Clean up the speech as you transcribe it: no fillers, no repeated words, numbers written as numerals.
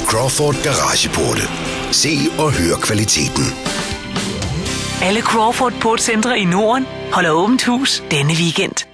Crawford Garageporte. Se og hør kvaliteten. Alle Crawford Portcentre i Norden holder åbent hus denne weekend.